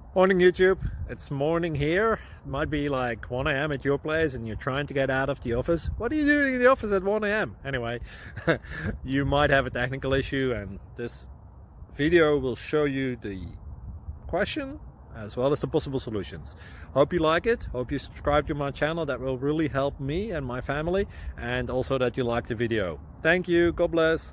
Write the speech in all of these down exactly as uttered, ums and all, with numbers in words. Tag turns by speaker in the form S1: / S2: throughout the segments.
S1: Morning YouTube, it's morning here. It might be like one A M at your place and you're trying to get out of the office. What are you doing in the office at one A M? Anyway, you might have a technical issue and this video will show you the question as well as the possible solutions. Hope you like it, hope you subscribe to my channel. That will really help me and my family, and also that you like the video. Thank you, God bless.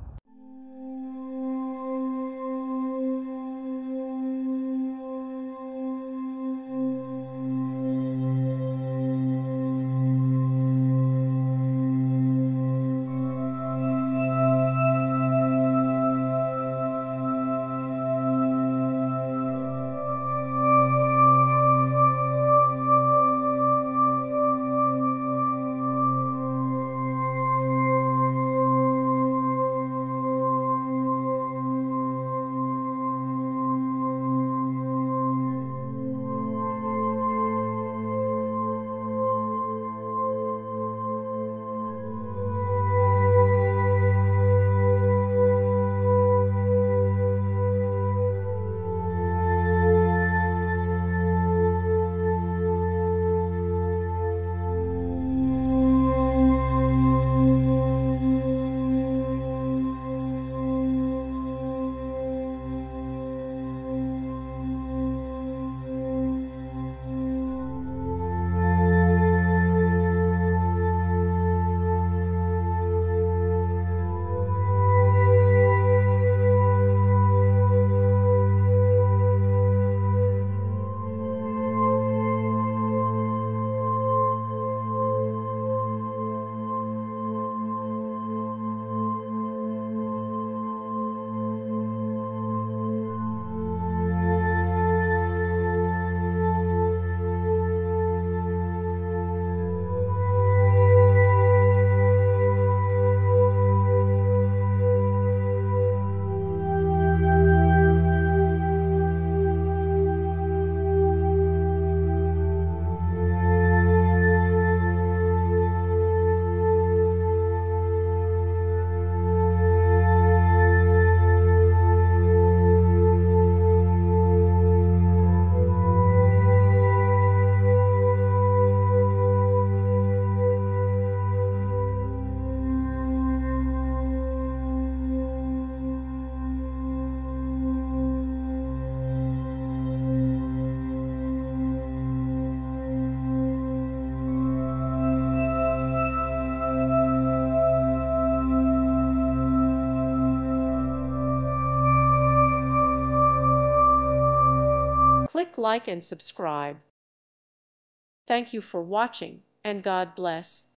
S2: Click like and subscribe. Thank you for watching, and God bless.